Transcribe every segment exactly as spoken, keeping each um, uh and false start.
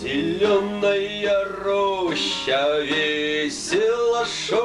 Зеленая роща весело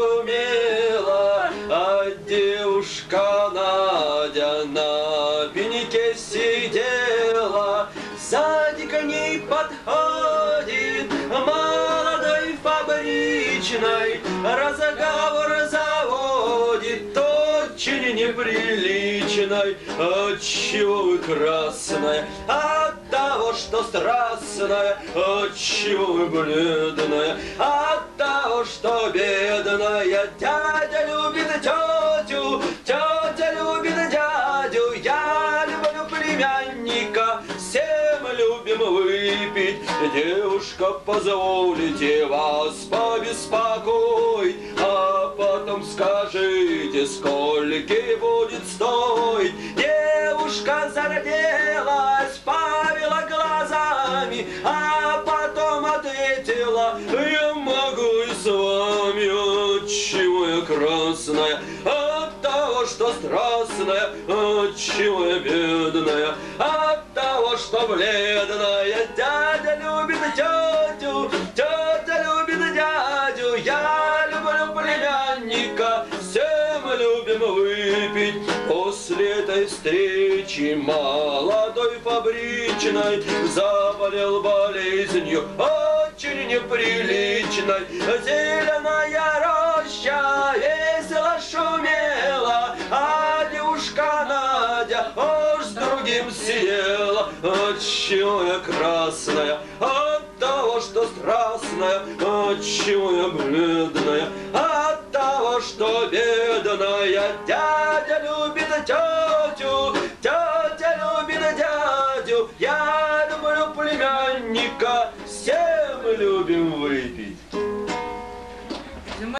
шумела, а девушка Надя на пеньке сидела. Сзади к ней подходит молодой фабричной, разговор заводит очень неприличной. Отчего вы красная? От того, что страстная. Отчего вы бледная? От того, что бедная. Дядя любит тетю, тетя любит дядю. Я люблю племянника, всем любим выпить. Девушка, позволите вас побеспокоить, а потом скажите, сколько будет стоить. Девушка зарделась, повела глазами, а потом ответила: я могу и с вами. Отчего я красная? От того, что страстная. Отчего я бедная? От того, что бледная. Дядя любит тетю, тетя любит дядю. Я люблю племянника, всем любим выпить. После этой встречи молодой фабричной заболел болезнью очень неприличной. Зеленая роща весело шумела, а девушка Надя уж с другим сидела. Отчего я красная? От того, что страстная. Отчего я бледная? От того, что бедная. Дядя любит тетю, тетя любит дядю. Я люблю племянника, всем любим выпить.